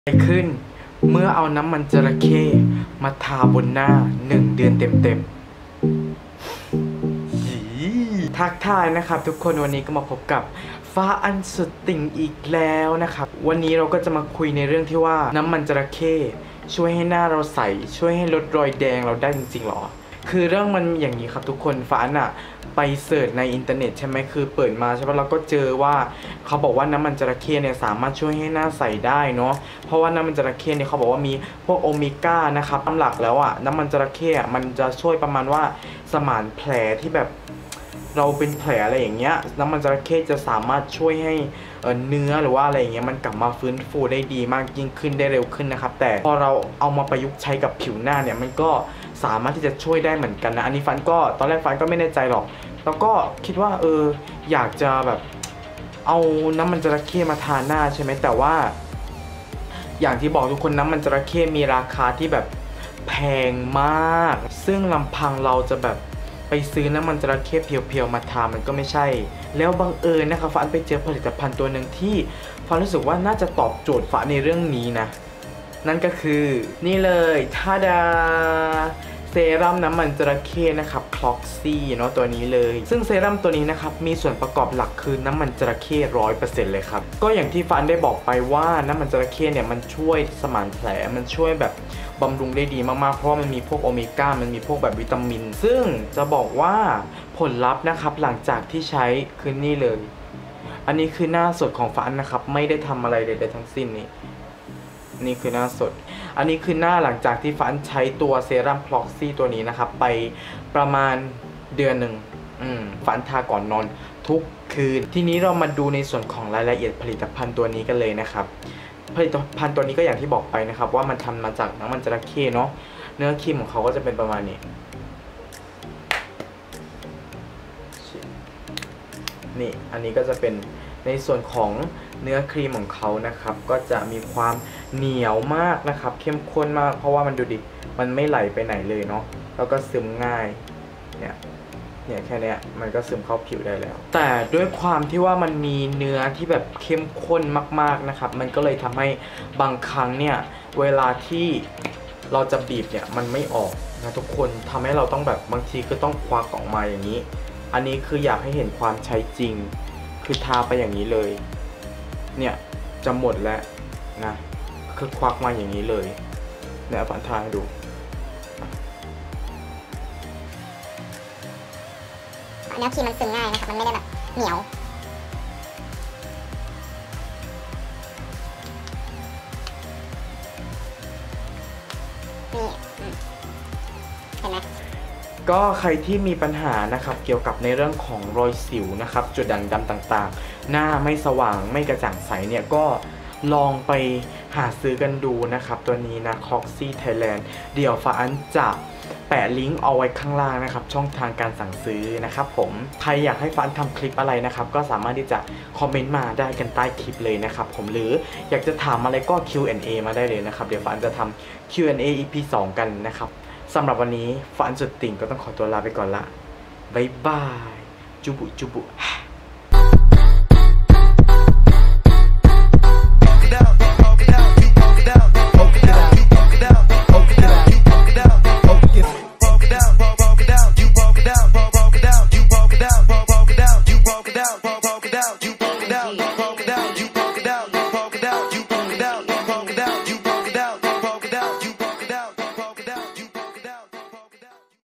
ขึ้นเมื่อเอาน้ำมันจระเข้มาทาบนหน้า1 เดือนเต็มๆทักทายนะครับทุกคนวันนี้ก็มาพบกับฟ้าอันสุดติ่งอีกแล้วนะครับวันนี้เราก็จะมาคุยในเรื่องที่ว่าน้ำมันจระเข้ช่วยให้หน้าเราใสช่วยให้ลดรอยแดงเราได้จริงๆหรอคือเรื่องมันอย่างนี้ครับทุกคนฟ้าน่ะไปเสิร์ชในอินเทอร์เน็ตใช่ไหมคือเปิดมาใช่ปะเราก็เจอว่าเขาบอกว่าน้ำมันจระเข้เนี่ยสามารถช่วยให้หน้าใสได้เนาะเพราะว่าน้ำมันจระเข้เนี่ยเขาบอกว่ามีพวกโอเมก้านะครับตามหลักแล้วอ่ะน้ำมันจระเข้มันจะช่วยประมาณว่าสมานแผลที่แบบเราเป็นแผลอะไรอย่างเงี้ยน้ำมันจระเข้จะสามารถช่วยให้เนื้อหรือว่าอะไรอย่างเงี้ยมันกลับมาฟื้นฟูได้ดีมากยิ่งขึ้นได้เร็วขึ้นนะครับแต่พอเราเอามาประยุกต์ใช้กับผิวหน้าเนี่ยมันก็สามารถที่จะช่วยได้เหมือนกันนะอันนี้ฟันก็ตอนแรกฟันก็ไม่แน่ใจหรอกแล้วก็คิดว่าอยากจะแบบเอาน้ำมันจระเข้มาทาหน้าใช่ไหมแต่ว่าอย่างที่บอกทุกคนน้ำมันจระเข้มีราคาที่แบบแพงมากซึ่งลำพังเราจะแบบไปซื้อน้ำมันจระเข้เพียวๆมาทามันก็ไม่ใช่แล้วบังเอิญนะครับฟันไปเจอผลิตภัณฑ์ตัวหนึ่งที่ฟันรู้สึกว่าน่าจะตอบโจทย์ฟันในเรื่องนี้นะนั่นก็คือนี่เลยทาดาเซรั่มน้ำมันจระเข้นะครับคล็อกซี่เนาะตัวนี้เลยซึ่งเซรั่มตัวนี้นะครับมีส่วนประกอบหลักคือน้ำมันจระเข้100%เลยครับก็อย่างที่ฟันได้บอกไปว่าน้ำมันจระเข้เนี่ยมันช่วยสมานแผลมันช่วยแบบบำรุงได้ดีมากๆเพราะมันมีพวกโอเมก้ามันมีพวกแบบวิตามินซึ่งจะบอกว่าผลลัพธ์นะครับหลังจากที่ใช้คือนี่เลยอันนี้คือหน้าสดของฟันนะครับไม่ได้ทำอะไรใดๆทั้งสิ้นนี่คือหน้าสดอันนี้คือหน้าหลังจากที่ฟันใช้ตัวเซรั่มพล็อกซี่ตัวนี้นะครับไปประมาณเดือนหนึ่งฟันทาก่อนนอนทุกคืนทีนี้เรามาดูในส่วนของรายละเอียดผลิตภัณฑ์ตัวนี้กันเลยนะครับผลิตภัณฑ์ตัวนี้ก็อย่างที่บอกไปนะครับว่ามันทำมาจากน้ำมันจระเข้เนาะเนื้อครีมของเขาก็จะเป็นประมาณนี้นี่อันนี้ก็จะเป็นในส่วนของเนื้อครีมของเขานะครับก็จะมีความเหนียวมากนะครับเข้มข้นมากเพราะว่ามันดูดิมันไม่ไหลไปไหนเลยเนาะแล้วก็ซึมง่ายเนี่ยแค่นี้มันก็ซึมเข้าผิวได้แล้วแต่ด้วยความที่ว่ามันมีเนื้อที่แบบเข้มข้นมากๆนะครับมันก็เลยทำให้บางครั้งเนี่ยเวลาที่เราจะบีบเนี่ยมันไม่ออกนะทุกคนทำให้เราต้องแบบบางทีก็ต้องควักออกมาอย่างนี้อันนี้คืออยากให้เห็นความใช้จริงคือทาไปอย่างนี้เลยเนี่ยจะหมดแล้วนะคือควักมาอย่างนี้เลยเนี่ยฝันทาให้ดูเนื้อครีมมันซึมง่ายนะครับมันไม่ได้แบบเหนียวนี่เห็นไหมก็ใครที่มีปัญหานะครับเกี่ยวกับในเรื่องของรอยสิวนะครับจุดด่างดำต่างๆหน้าไม่สว่างไม่กระจ่างใสเนี่ยก็ลองไปหาซื้อกันดูนะครับตัวนี้นะ Coxy Thailand เดี๋ยวฟ้าอันจะแปะลิงก์เอาไว้ข้างล่างนะครับช่องทางการสั่งซื้อนะครับผมใครอยากให้ฟ้าทำคลิปอะไรนะครับก็สามารถที่จะคอมเมนต์มาได้กันใต้คลิปเลยนะครับผมหรืออยากจะถามอะไรก็ Q&A มาได้เลยนะครับเดี๋ยวฟ้าจะทำ Q&A EP 2 กันนะครับสำหรับวันนี้ฟ้าสุดติ่งก็ต้องขอตัวลาไปก่อนละบ๊ายบายจุบุจุบุ